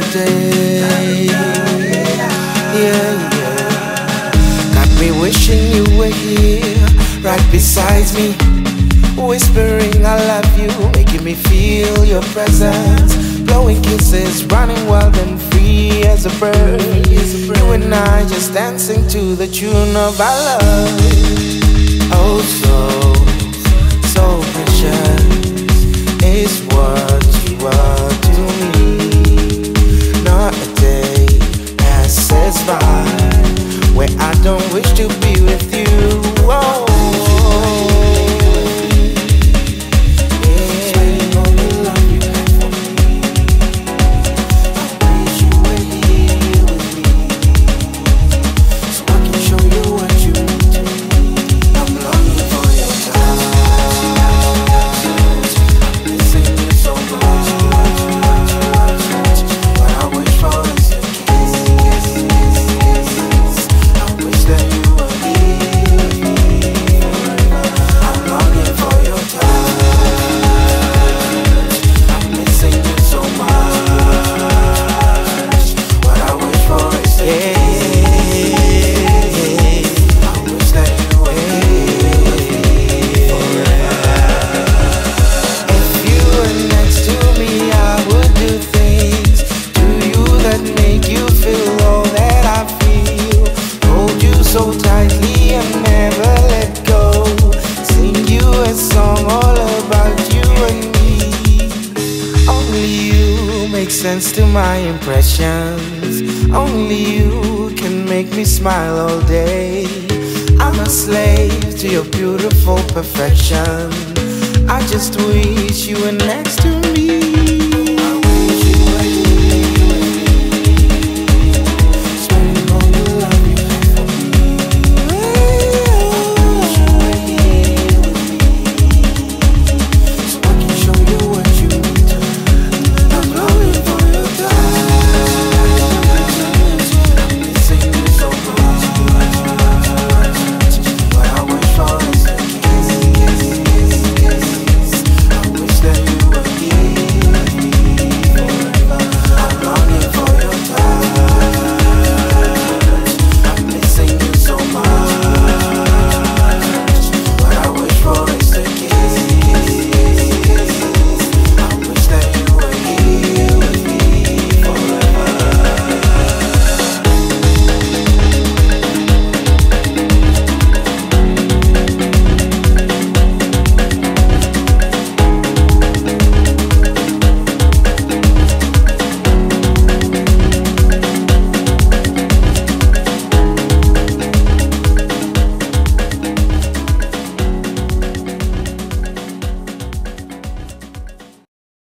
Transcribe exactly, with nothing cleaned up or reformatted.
day. Yeah, yeah. Got me wishing you were here, right beside me, whispering I love you, making me feel your presence, blowing kisses, running wild and free as a bird. You and I just dancing to the tune of our love. Oh, so, so precious is what you are to me. Not a day passes by where I don't wish to be with you. Oh, so tightly and never let go. Sing you a song all about you and me. Only you make sense to my impressions. Only you can make me smile all day. I'm a slave to your beautiful perfection. I just wish you were next to me.